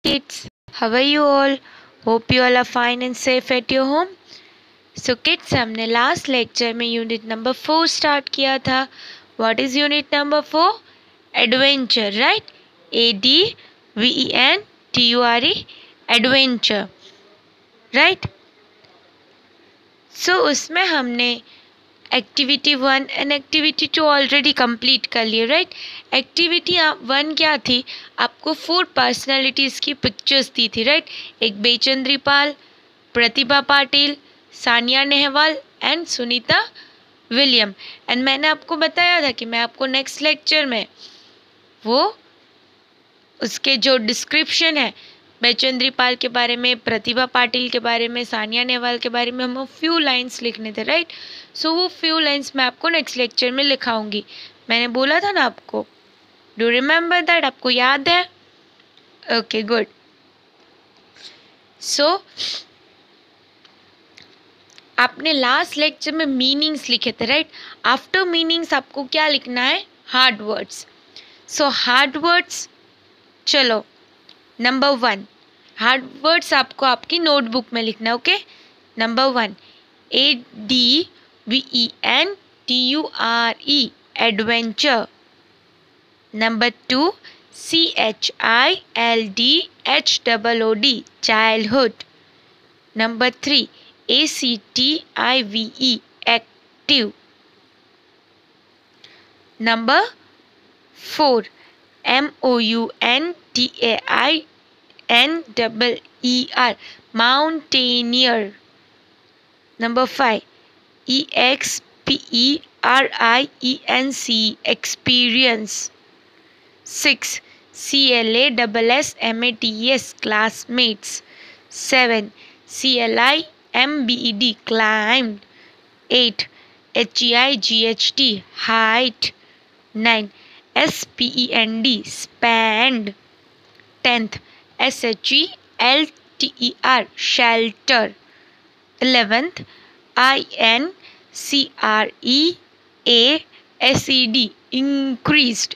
kids, how are you all? Hope you all are fine and safe at your home. So kids, हमने last lecture में unit number 4 start किया था. What is unit number 4? Adventure, right? ADVENTURE, adventure, right? So उसमें हमने activity 1 and activity 2 already complete कर लिए, right? Activity 1 क्या थी? आपको 4 पर्सनालिटीज़ की पिक्चर्स दी थी, राइट? एक Bachendri Pal, Pratibha Patil, Sania Nehwal and Sunita William. And मैंने आपको बताया था कि मैं आपको नेक्स्ट लेक्चर में वो उसके जो डिस्क्रिप्शन है बेचंद्री पाल के बारे में, प्रतिभा पाटिल के बारे में, सानिया नेहवाल के बारे में हमें फ्यू लाइंस लिखने थे, राइट? सो वो फ्यू लाइंस मैं आपको नेक्स्ट लेक्चर में लिखाऊंगी. मैंने बोला था ना आपको. Do remember that? आपको याद है? Okay, good. सो आपने लास्ट लेक्चर में मीनिंग्स लिखे थे, राइट? आफ्टर मीनिंग्स आपको क्या लिखना है? Hard words. So hard words, चलो नंबर 1 हार्ड वर्ड्स आपको आपकी नोटबुक में लिखना, okay? Number 1 ADVENTURE, adventure. Number 2 CHILDHOOD, childhood. Number 3 ACTIVE, active. Number 4 MOUNTAINEER, mountaineer. Number 5 EXPERIENCE, experience. 6 CLASSMATES, classmates. 7 CLIMBED, climbed. 8 HEIGHT, height. 9 SPEND, spanned. 10th SHELTER, shelter. 11th INCREASED, increased.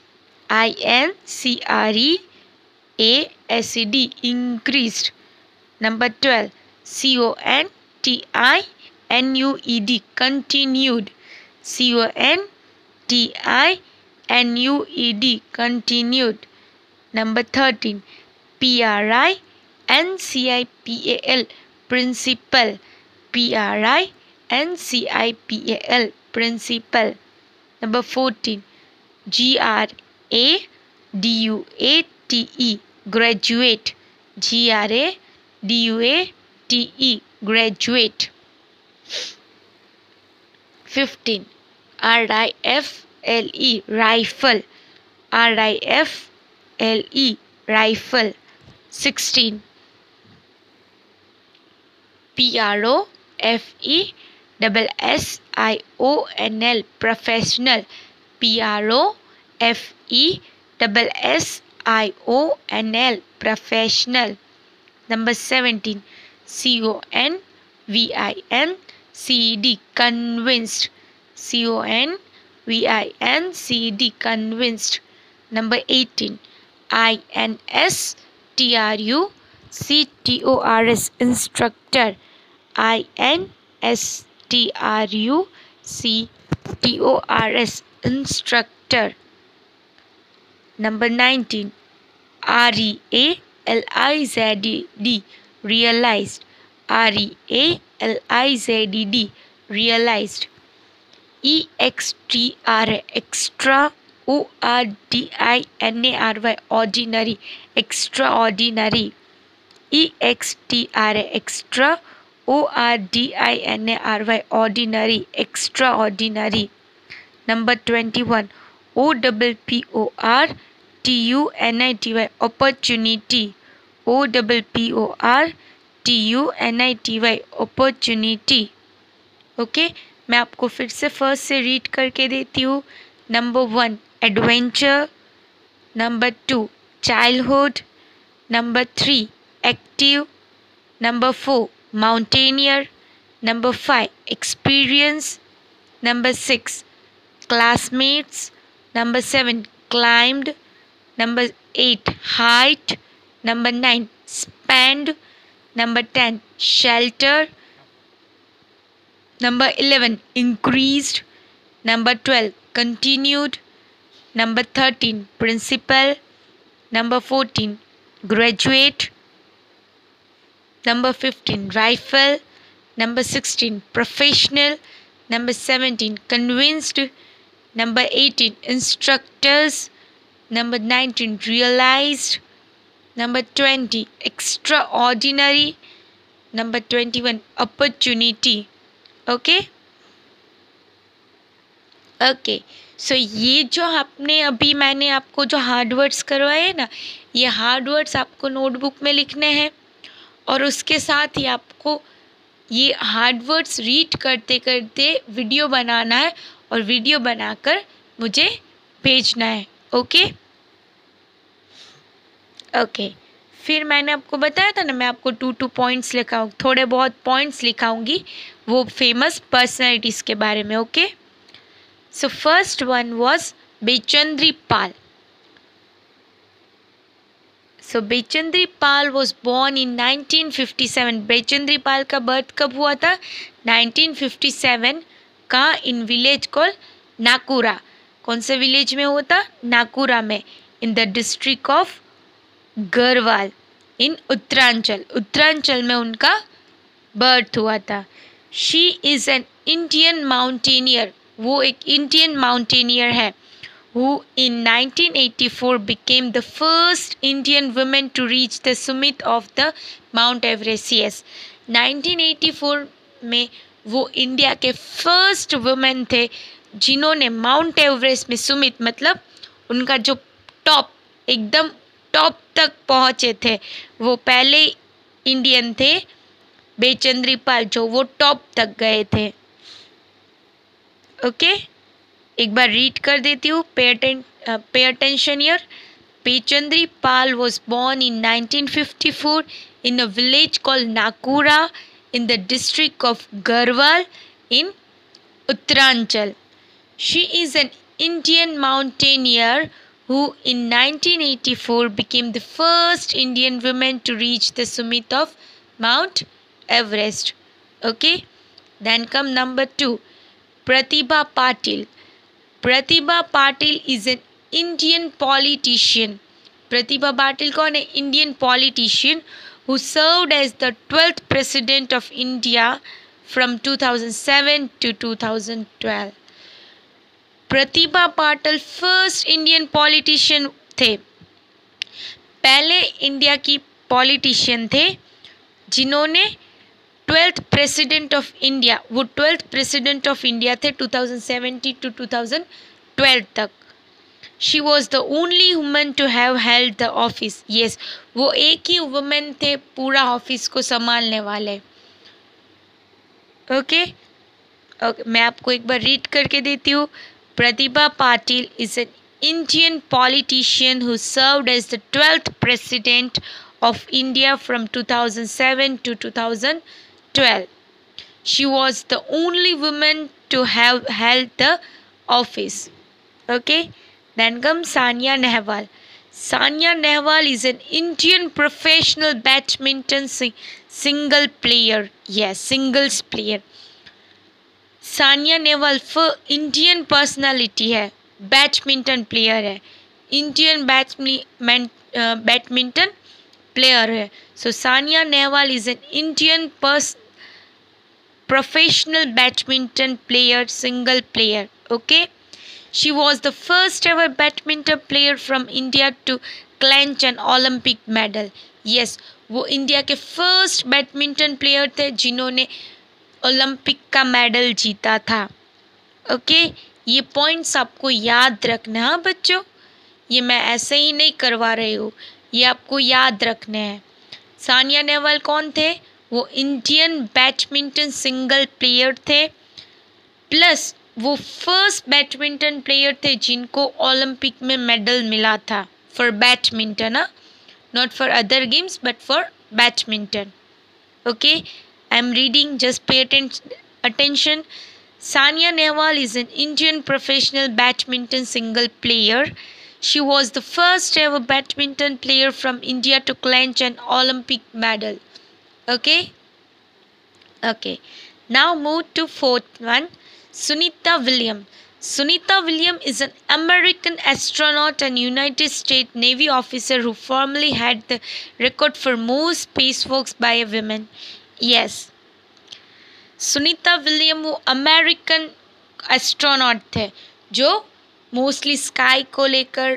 INCREASED, increased. Number 12 CONTINUED, continued. CONTINUED, continued. Number 13 PRINCIPAL, principal. PRINCIPAL, principal. Number 14 GRADUATE, graduate. GRADUATE, graduate. 15 RIFLE, rifle. RIFLE, rifle. 16 PROFESSIONL, professional. PROFESSIONL, professional. Number 17 CONVINCED, convinced. CONVINCED, convinced. Number 18 INSTRUCTORS, instructor. INSTRUCTORS, instructor. Number 19 REALIZED, realized. REALIZED, realized. EXTRA, extra. ORDINARY, ordinary, extraordinary. EXTRA, extra. ORDINARY, ordinary, extraordinary. Number 21 OPPORTUNITY, opportunity. OPPORTUNITY, opportunity. Okay, मैं आपको फिर से first से read करके देती हूँ. Number 1 adventure. Number 2 childhood. Number 3 active. Number 4 mountaineer. Number 5 experience. Number 6 classmates. Number 7 climbed. Number 8 height. Number 9, spanned. Number 10, shelter. Number 11, increased. Number 12, continued. Number 13, principal. Number 14, graduate. Number 15, rifle. Number 16, professional. Number 17, convinced. Number 18, instructors. Number 19, realized. Number 20, extraordinary. Number 21, opportunity. Okay okay so ये जो आपने अभी मैंने आपको जो hard words करवाए हैं ना, ये हार्ड वर्ड्स आपको नोटबुक में लिखने हैं और उसके साथ ही आपको ये हार्ड वर्ड्स रीड करते करते वीडियो बनाना है और वीडियो बनाकर मुझे भेजना है। ओके ओके फिर मैंने आपको बताया था ना, मैं आपको 2 पॉइंट्स लिखाऊँ, थोड़े बहुत पॉइंट्स लिखाऊंगी वो फेमस पर्सनालिटीज़ के बारे में। Okay so first one was Bachendri Pal. So Bachendri Pal was born in 1957। Bachendri Pal का बर्थ कब हुआ था? 1957 का इन विलेज कॉल नाकुरा। कौन से विलेज में हुआ था? नाकुरा में, in the district of Garhwal in Uttaranchal. Uttaranchal में उनका बर्थ हुआ था। She is an Indian mountaineer. वो एक इंडियन माउंटेनियर है who in 1984 became the first Indian woman to reach the summit of the Mount Everest. Yes, 1984 में वो इंडिया के फर्स्ट वुमेन थे जिन्होंने माउंट एवरेस्ट में सुमित मतलब उनका जो टॉप एकदम टॉप तक पहुँचे थे, वो पहले इंडियन थे बेचंद्री पाल जो वो टॉप तक गए थे। ओके एक बार रीड कर देती हूँ। Pay attention here. Bachendri Pal was born in 1954 in a village called Nakura in the district of Garhwal in Uttaranchal. She is an Indian mountaineer who in 1984 became the first Indian woman to reach the summit of Mount Everest. Okay, then come number 2, Pratibha Patil. Pratibha Patil is an Indian politician. Pratibha Patil कौन है? Indian politician who served as the 12th president of India from 2007 to 2012. Pratibha Patil first Indian politician थे, पहले India की politician थे जिन्होंने 12th president of India, वो 12th president of India थे 2017 to 2012 तक। She was the only woman to have held the office. Yes, वो एक ही वुमेन थे पूरा ऑफिस को संभालने वाले। ओके मैं आपको एक बार रीड करके देती हूँ। Pratibha Patil is an Indian politician who served as the 12th President of India from 2007 to 2012. She was the only woman to have held the office. Okay, then comes Sania Nehwal. Sania Nehwal is an Indian professional badminton single player. Yes, singles player. Sania Nehwal Indian personality है, badminton player है, Indian badminton player है। So Sania Nehwal is an Indian professional badminton player, single player. Okay, she was the first ever badminton player from India to clench an Olympic medal. Yes, वो India के first badminton player थे जिन्होंने Olympic का medal जीता था। Okay ये points आपको याद रखना है बच्चों, ये मैं ऐसे ही नहीं करवा रही हूँ, ये आपको याद रखने हैं। सानिया नेहवाल कौन थे? वो इंडियन बैडमिंटन सिंगल प्लेयर थे, प्लस वो फर्स्ट बैडमिंटन प्लेयर थे जिनको ओलंपिक में मेडल मिला था for badminton, not for other games but for badminton. Okay I'm reading, just pay attention. Sania Nehwal is an Indian professional badminton single player. She was the first ever badminton player from India to clinch an Olympic medal. Okay. Okay. Now move to fourth one. Sunita Williams. Sunita Williams is an American astronaut and United States Navy officer who formerly had the record for most spacewalks by a woman. Yes. Sunita William वो American astronaut थे जो mostly sky को लेकर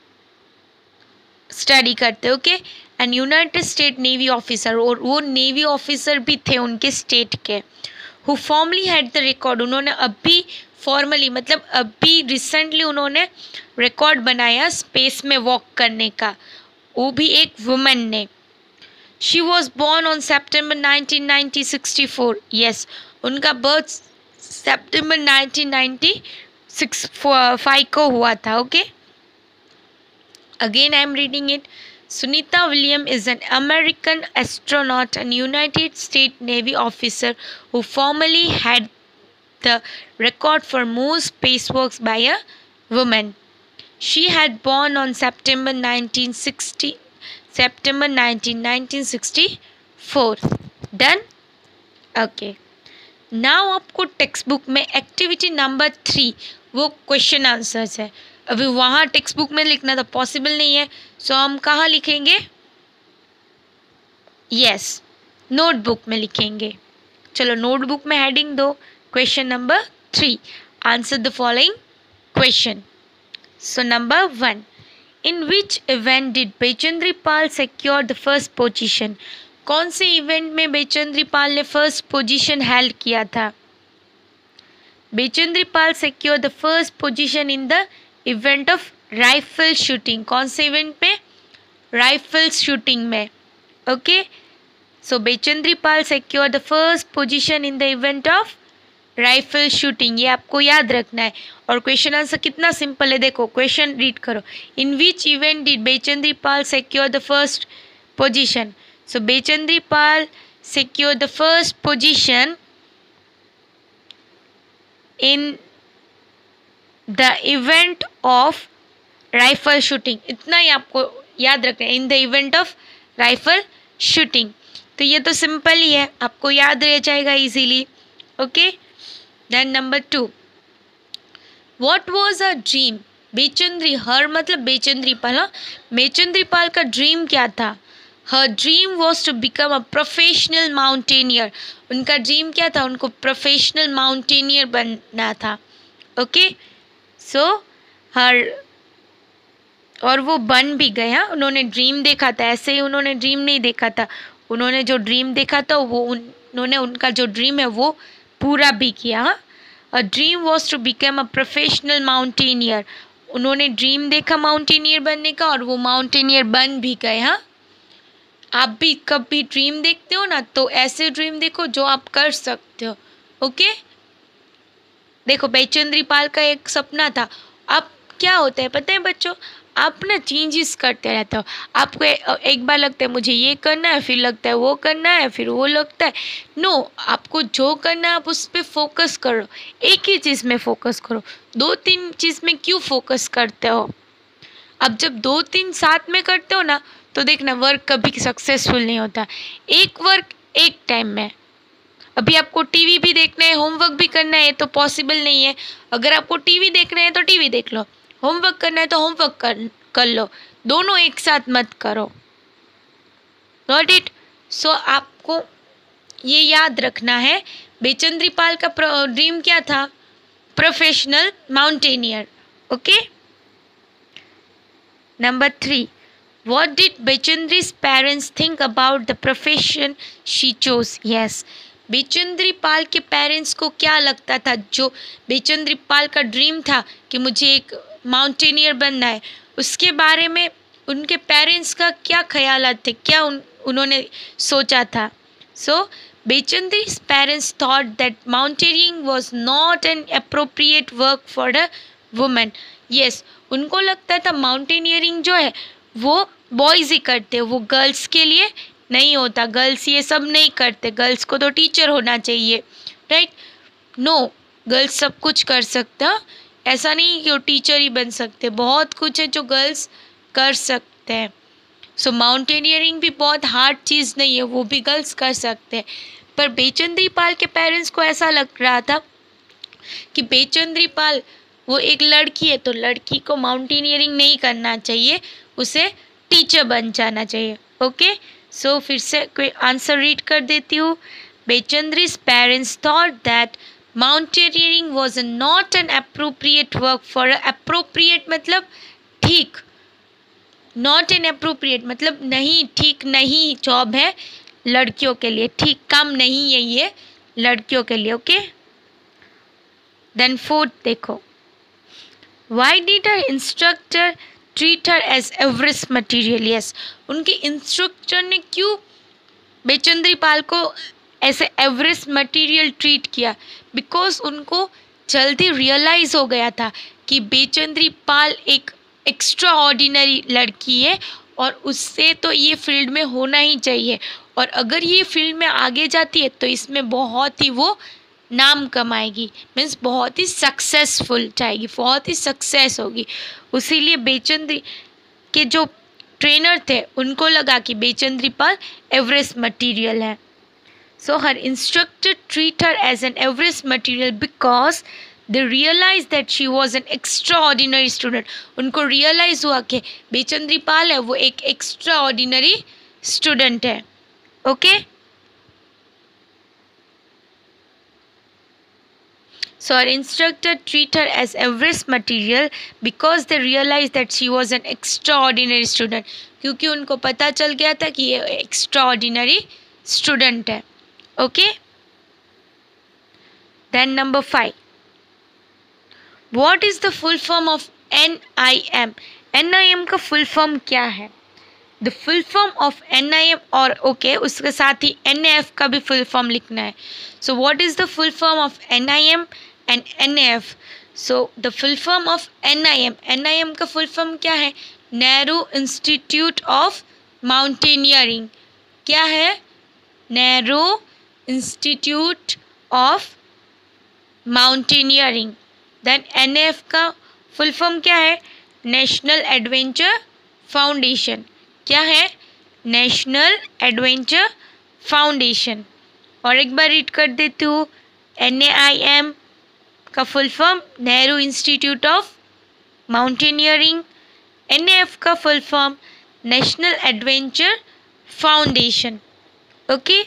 study करते, okay, and United State navy officer, और वो navy officer भी थे उनके स्टेट के, who formerly had the record, उन्होंने अभी फॉर्मली मतलब अभी रिसेंटली उन्होंने रिकॉर्ड बनाया स्पेस में वॉक करने का, वो भी एक वुमन ने. She was born on September 1964. Yes, उनका बर्थ सितंबर 1995 को हुआ था. Okay, again I am reading it. Sunita Williams is an American astronaut and United States Navy officer who formerly had the record for most spacewalks by a woman. She had born on September 1964. Done? Okay. Now आपको text book में activity number 3 वो question answers है. अभी वहाँ text book में लिखना तो possible नहीं है, सो हम कहाँ लिखेंगे? यस, नोटबुक में लिखेंगे. चलो नोटबुक में हेडिंग दो, question number 3. Answer the following question. So number 1, In which event did Bachendri Pal secure the first position? कौन से इवेंट में बेचेंद्री पाल ने फर्स्ट पोजीशन हेल्ड किया था? Bachendri Pal secure the first position in the event of rifle shooting. कौन से event पे? Rifle shooting में. Okay, so Bachendri Pal secure the first position in the event of rifle shooting. ये आपको याद रखना है. और क्वेश्चन आंसर कितना सिंपल है, देखो क्वेश्चन रीड करो. In which event did Bachendri Pal secure the first position? So Bachendri Pal secure the first position in the event of rifle shooting. इतना ही आपको याद रखना है, in the event of rifle shooting. तो ये तो सिंपल ही है, आपको याद रह जाएगा easily. Okay, then number 2, What was her dream? Bachendri, her मतलब बेचेंद्री पाल. बेचेंद्री पाल का ड्रीम क्या था? Her dream was to become a professional mountaineer. उनका ड्रीम क्या था? उनको प्रोफेशनल माउंटेनियर बनना था. ओके, सो हर, और वो बन भी गया. उन्होंने ड्रीम देखा था, ऐसे ही उन्होंने ड्रीम नहीं देखा था. उन्होंने जो ड्रीम देखा था वो उन्होंने उनका जो ड्रीम है वो पूरा भी किया. A dream was to become a professional mountaineer. उन्होंने ड्रीम देखा माउंटेनियर बनने का और वो माउंटेनियर बन भी गए. हाँ, आप भी कभी ड्रीम देखते हो ना, तो ऐसे ड्रीम देखो जो आप कर सकते हो. ओके, देखो बेचेंद्री पाल का एक सपना था. अब क्या होता है पता है बच्चों, आप ना चेंजेस करते रहते हो. आपको एक बार लगता है मुझे ये करना है, फिर लगता है वो करना है, फिर वो लगता है. नो, आपको जो करना है आप उस पर फोकस करो. एक ही चीज़ में फोकस करो. 2-3 चीज़ में क्यों फोकस करते हो? अब जब 2-3 साथ में करते हो ना, तो देखना वर्क कभी सक्सेसफुल नहीं होता. एक वर्क एक टाइम में. अभी आपको टीवी भी देखना है, होमवर्क भी करना है, तो पॉसिबल नहीं है. अगर आपको टीवी देखना है तो टीवी देख लो, होमवर्क करना है तो होमवर्क कर लो. दोनों एक साथ मत करो. Not it. सो आपको ये याद रखना है, बेचेंद्री पाल का ड्रीम क्या था? Professional mountaineer. Okay, number 3, What did Bachendri's parents think about the profession she chose? Yes, Bachendri Pal के पेरेंट्स को क्या लगता था? जो बेचेंद्री पाल का ड्रीम था कि मुझे एक माउंटेनियर बनना है, उसके बारे में उनके पेरेंट्स का क्या ख्यालात थे, क्या उन्होंने सोचा था? सो बेचेंद्री's parents thought that mountaineering was not an appropriate work for a woman. Yes, उनको लगता था माउंटेनियरिंग जो है वो बॉयज़ ही करते, वो गर्ल्स के लिए नहीं होता. गर्ल्स ये सब नहीं करते, गर्ल्स को तो टीचर होना चाहिए, राइट? नो, गर्ल्स सब कुछ कर सकता. ऐसा नहीं कि वो टीचर ही बन सकते, बहुत कुछ है जो गर्ल्स कर सकते हैं। सो माउंटेनियरिंग भी बहुत हार्ड चीज़ नहीं है, वो भी गर्ल्स कर सकते हैं। पर बेचंद्री पाल के पेरेंट्स को ऐसा लग रहा था कि बेचंद्री पाल वो एक लड़की है, तो लड़की को माउंटेनियरिंग नहीं करना चाहिए, उसे टीचर बन जाना चाहिए। ओके, सो फिर से कोई आंसर रीड कर देती हूँ। बेचंद्री's parents thought that mountaineering was not an appropriate work for appropriate मतलब ठीक, नॉट एन अप्रोप्रिएट मतलब नहीं, ठीक नहीं जॉब है लड़कियों के लिए, ठीक काम नहीं है ये लड़कियों के लिए। ओके, देन फोर्थ देखो, why did her instructor treat her as Everest material. Yes, उनके इंस्ट्रक्टर ने क्यों बेचंद्री पाल को ऐसे एवरेस्ट मटीरियल ट्रीट किया? बिकॉज उनको जल्दी रियलाइज हो गया था कि बेचंद्री पाल एक एक्स्ट्रा ऑर्डिनरी लड़की है और उससे तो ये फील्ड में होना ही चाहिए, और अगर ये फील्ड में आगे जाती है तो इसमें बहुत ही वो नाम कमाएगी, मीन्स बहुत ही सक्सेसफुल जाएगी, बहुत ही सक्सेस होगी। उसीलिए बेचंद्री के जो ट्रेनर थे उनको लगा कि बेचंद्री पाल एवरेस्ट मटीरियल है। So her instructor treat her as an Everest material because they realized that she was an extraordinary student। उनको रियलाइज हुआ कि बेचंद्री पाल है वो एक एक्स्ट्रा ऑर्डिनरी स्टूडेंट है। Okay, so our instructor treat her as Everest material because they realized that she was an extraordinary student, क्योंकि उनको पता चल गया था कि ये extraordinary student है। Okay, then number 5, What is the full form of NIM? NIM का full form क्या है? The full form of NIM और okay, उसके साथ ही NAF का भी full form लिखना है। So what is the full form of NIM and NAF? So the full form of NIM का full form क्या है? Nehru Institute of Mountaineering। क्या है? Nehru Institute of Mountaineering। Then NAF का फुल फॉर्म क्या है? National adventure foundation. क्या है? National adventure foundation. और एक बार रीड कर देती हूँ, NAIM का full form Nehru institute of mountaineering, NAF का full form national adventure foundation. Okay,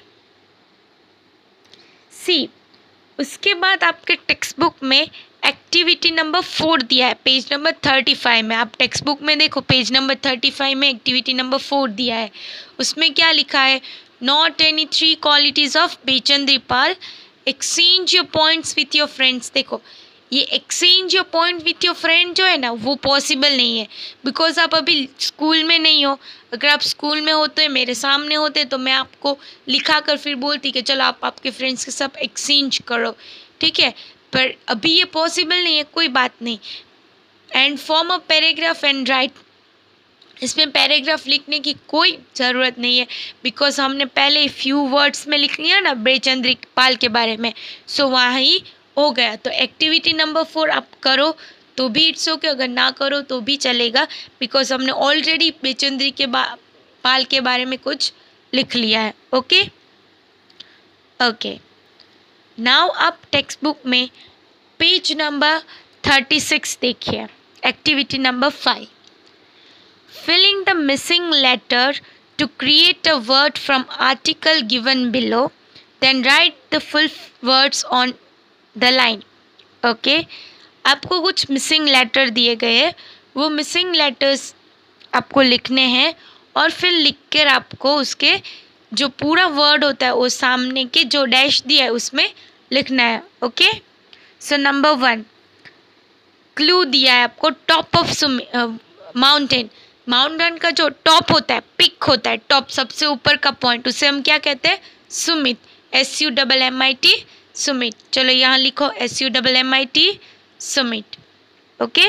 see उसके बाद आपके टेक्स्ट बुक में एक्टिविटी नंबर 4 दिया है, पेज नंबर 35 में। आप टेक्स्ट बुक में देखो, पेज नंबर 35 में एक्टिविटी नंबर 4 दिया है। उसमें क्या लिखा है? Not any 3 qualities of Bachendri Pal, exchange your points with your friends. देखो, ये exchange your point with your friend जो है ना, वो पॉसिबल नहीं है, बिकॉज आप अभी स्कूल में नहीं हो। अगर आप स्कूल में होते, मेरे सामने होते, तो मैं आपको लिखा कर फिर बोलती कि चलो आप आपके फ्रेंड्स के साथ एक्सचेंज करो, ठीक है। पर अभी ये पॉसिबल नहीं है, कोई बात नहीं। And form a paragraph and write, इसमें पैराग्राफ लिखने की कोई ज़रूरत नहीं है, बिकॉज हमने पहले फ्यू वर्ड्स में लिख लिया ना बेचंद्री पाल के बारे में, सो वहाँ ही हो गया। तो एक्टिविटी नंबर 4 आप करो तो भी इट्स ओके, अगर ना करो तो भी चलेगा, बिकॉज हमने ऑलरेडी बेचंद्री के पाल के बारे में कुछ लिख लिया है। ओके ओके, नाउ आप टेक्स्ट बुक में पेज नंबर 36 देखिए, activity number 5, filling the missing letter to create a word from article given below, then write the full words on the line। Okay, आपको कुछ मिसिंग लेटर दिए गए हैं, वो missing letters आपको लिखने हैं और फिर लिख कर आपको उसके जो पूरा वर्ड होता है वो सामने के जो डैश दिया है उसमें लिखना है। ओके, सो नंबर 1 क्लू दिया है आपको, टॉप ऑफ माउंटेन। माउंटेन का जो टॉप होता है, पिक होता है, टॉप सबसे ऊपर का पॉइंट, उसे हम क्या कहते हैं? सुमित, SUMMIT, सुमित। चलो यहाँ लिखो SUMMIT, summit. Okay,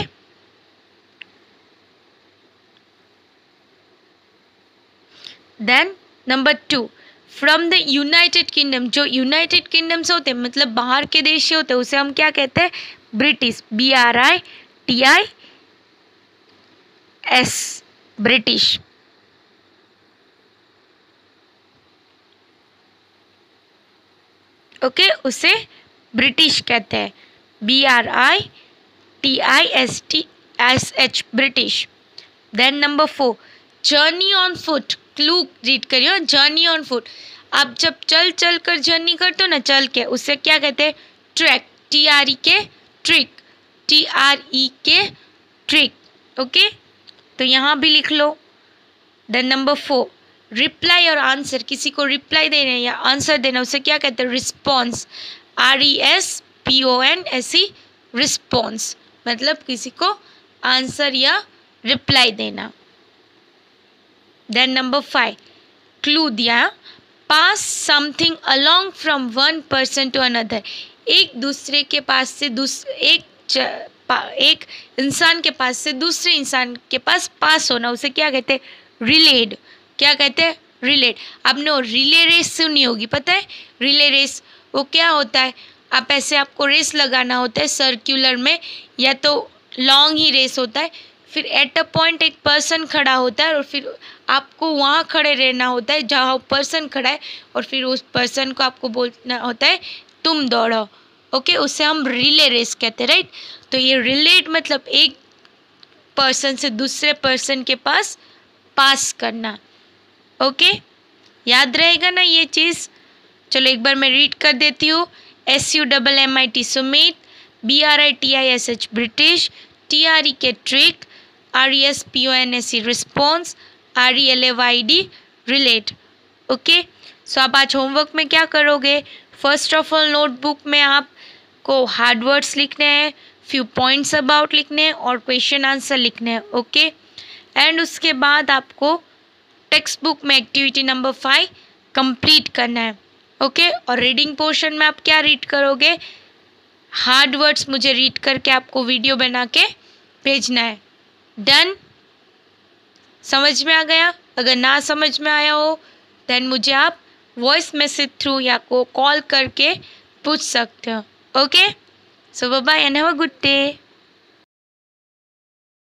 then number 2 from the United Kingdom. जो यूनाइटेड किंगडम से होते हैं मतलब बाहर के देश से होते हैं, उसे हम क्या कहते हैं? British, BRITIS, British. ओके, उसे ब्रिटिश कहते हैं, BRITISH, British. Then number 4, journey on foot. Clue read करियो, जर्नी ऑन फुट। आप जब चल चल कर जर्नी करते हो ना, चल के, उससे क्या कहते हैं? Trek, TREK, trek, TREK, trek. Okay, तो यहाँ भी लिख लो। देन नंबर 4, रिप्लाई और आंसर। किसी को रिप्लाई देना या आंसर देना, उसे क्या कहते हैं? रिस्पॉन्स, RESPONSE, रिस्पॉन्स, मतलब किसी को आंसर या रिप्लाई देना। देन नंबर 5, क्लू दिया, pass something along from one person to another. एक दूसरे के पास से एक इंसान के पास से दूसरे इंसान के पास पास होना, उसे क्या कहते हैं? रिलेड। क्या कहते हैं? रिलेड। आपने रिले रेस सुनी होगी, पता है? रिले रेस वो क्या होता है? आप ऐसे, आपको रेस लगाना होता है सर्कुलर में, या तो लॉन्ग ही रेस होता है, फिर एट अ पॉइंट एक पर्सन खड़ा होता है और फिर आपको वहाँ खड़े रहना होता है जहाँ पर्सन खड़ा है, और फिर उस पर्सन को आपको बोलना होता है तुम दौड़ो। ओके, उससे हम रिले रेस कहते हैं, राइट? तो ये रिलेट मतलब एक पर्सन से दूसरे पर्सन के पास पास करना। ओके, याद रहेगा ना ये चीज़? चलो एक बार मैं रीड कर देती हूँ। SUMMIT, summit, BRITISH, British, TREK, trek, RESPONSE, response, RELAYD, relayed. Okay, so आप आज होमवर्क में क्या करोगे? फर्स्ट ऑफ ऑल नोटबुक में आपको हार्ड वर्ड्स लिखने हैं, फ्यू पॉइंट्स अबाउट लिखने हैं और क्वेश्चन आंसर लिखने हैं। ओके, एंड उसके बाद आपको टेक्स्ट बुक में एक्टिविटी नंबर 5 कंप्लीट करना है। ओके, और रीडिंग पोर्शन में आप क्या रीड करोगे? हार्ड वर्ड्स मुझे रीड करके आपको वीडियो बना के भेजना है। डन? समझ में आ गया? अगर ना समझ में आया हो देन मुझे आप वॉइस मैसेज थ्रू या को कॉल करके पूछ सकते हो। Okay, so bye bye and have a good day.